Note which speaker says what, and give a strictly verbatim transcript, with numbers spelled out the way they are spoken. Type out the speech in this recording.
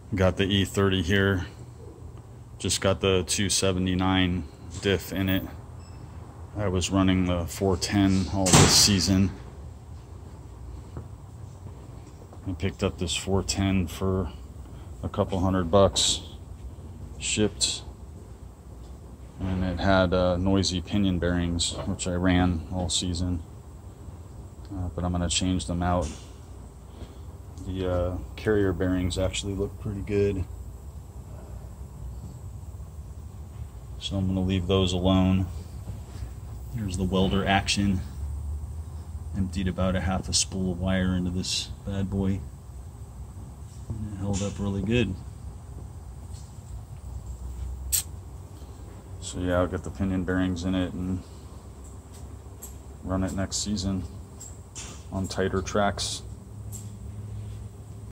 Speaker 1: Got the E thirty here. Just got the two seventy-nine diff in it. I was running the four ten all this season. I picked up this four ten for a couple hundred bucks, shipped, and it had uh, noisy pinion bearings, which I ran all season, uh, but I'm going to change them out. The uh, carrier bearings actually look pretty good, so I'm going to leave those alone. Here's the welder action. Emptied about a half a spool of wire into this bad boy, and it held up really good. So yeah, I'll get the pinion bearings in it and run it next season on tighter tracks.